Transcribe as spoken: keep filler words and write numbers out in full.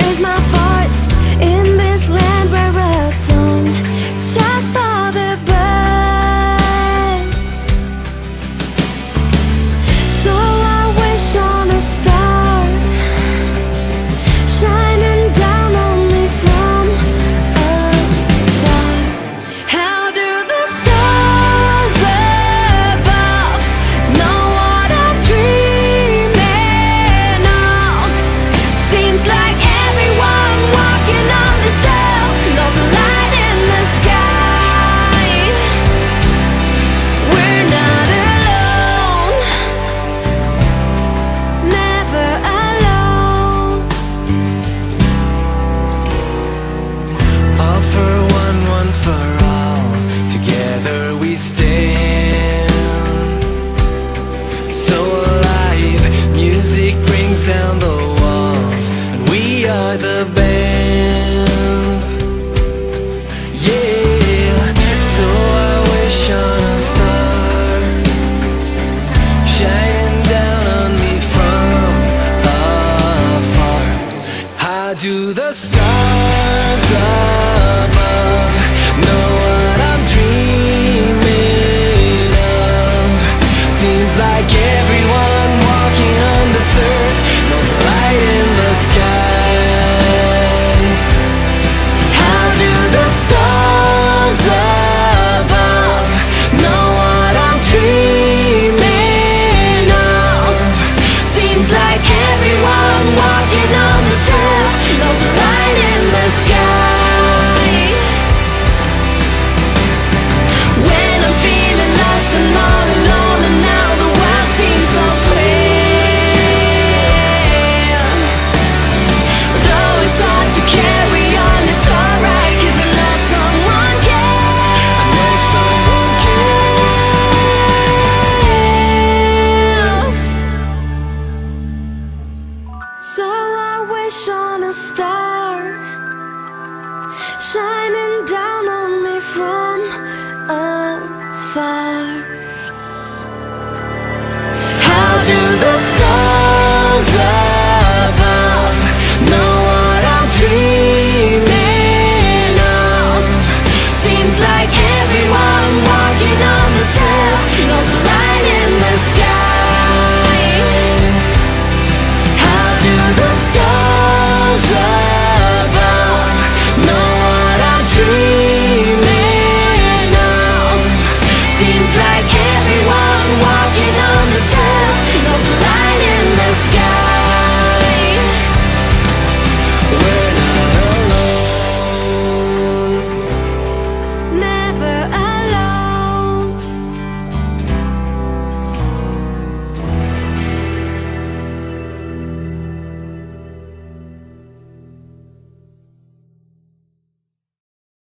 lose my voice in this land where a song is just for the birds. So I wish on a star shining down on me from afar. How do the stars above know what I'm dreaming of? Seems like everyone walking on this earth knows a light in the sky. We're not alone, never alone. All for one, one for all, together we stand. So alive, music brings down the walls, and we are the band. Yeah, so I wish on a star shining down on me from afar. How do the stars above know what I'm dreaming of? Seems like everyone walking on this earth knows a light in the sky. How do the stars above know what I'm dreaming of? Seems like everyone walking on this earth knows a light in the sky. When I'm feeling lost and all alone, and now the world seems so square. Though it's hard to carry on, it's alright, 'cause I know someone cares. I know someone cares. So I wish on a star shine